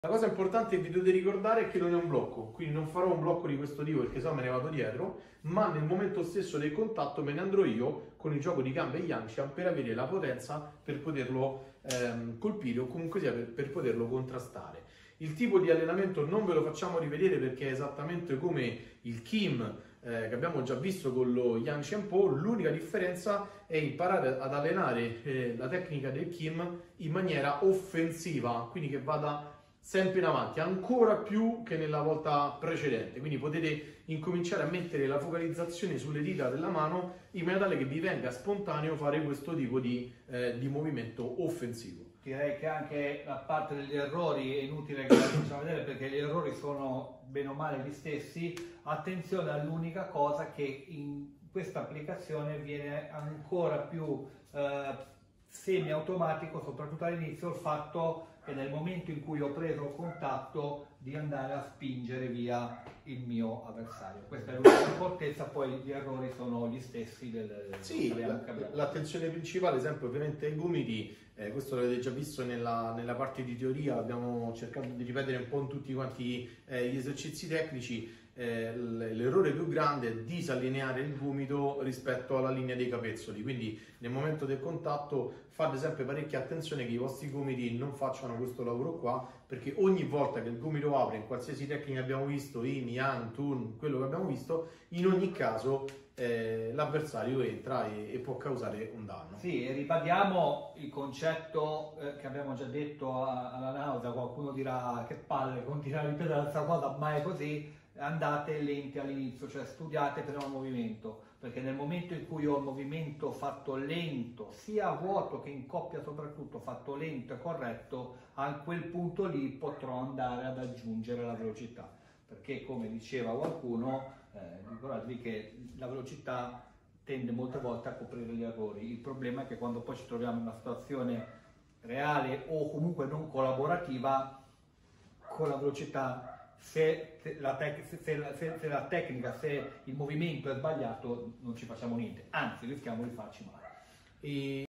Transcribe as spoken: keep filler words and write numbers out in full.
La cosa importante che vi dovete ricordare è che non è un blocco, quindi non farò un blocco di questo tipo perché sennò me ne vado dietro, ma nel momento stesso del contatto me ne andrò io con il gioco di gambe Yangshan per avere la potenza per poterlo ehm, colpire o comunque sia per, per poterlo contrastare. Il tipo di allenamento non ve lo facciamo rivedere perché è esattamente come il Kim eh, che abbiamo già visto con lo Yang Qianpo. L'unica differenza è imparare ad allenare eh, la tecnica del Kim in maniera offensiva, quindi che vada sempre in avanti, ancora più che nella volta precedente. Quindi potete incominciare a mettere la focalizzazione sulle dita della mano in maniera tale che vi venga spontaneo fare questo tipo di, eh, di movimento offensivo. Direi che anche la parte degli errori è inutile che la facciamo vedere perché gli errori sono bene o male gli stessi. Attenzione all'unica cosa che in questa applicazione viene ancora più eh, semi-automatico, soprattutto all'inizio, il fatto che nel momento in cui ho preso il contatto di andare a spingere via il mio avversario. Questa è l'unica accortezza, poi gli errori sono gli stessi del sì, l'attenzione principale, esempio, ovviamente ai gomiti, eh, questo l'avete già visto nella, nella parte di teoria, abbiamo cercato di ripetere un po' in tutti quanti eh, gli esercizi tecnici. Eh, l'errore più grande è disallineare il gomito rispetto alla linea dei capezzoli, quindi nel momento del contatto fate sempre parecchia attenzione che i vostri gomiti non facciano questo lavoro qua, perché ogni volta che il gomito apre in qualsiasi tecnica abbiamo visto, Yin, Yang, Tun, quello che abbiamo visto, in ogni caso eh, l'avversario entra e, e può causare un danno. Sì, e ribadiamo il concetto eh, che abbiamo già detto a, alla nausea. Qualcuno dirà che palle, continua a ripetere la stessa cosa, ma è così. Andate lenti all'inizio, cioè studiate prima il movimento, perché nel momento in cui ho il movimento fatto lento, sia a vuoto che in coppia soprattutto fatto lento e corretto, a quel punto lì potrò andare ad aggiungere la velocità, perché come diceva qualcuno, eh, ricordatevi che la velocità tende molte volte a coprire gli errori. Il problema è che quando poi ci troviamo in una situazione reale o comunque non collaborativa, con la velocità, Se la, se, se, se la tecnica, se il movimento è sbagliato, non ci facciamo niente, anzi rischiamo di farci male. E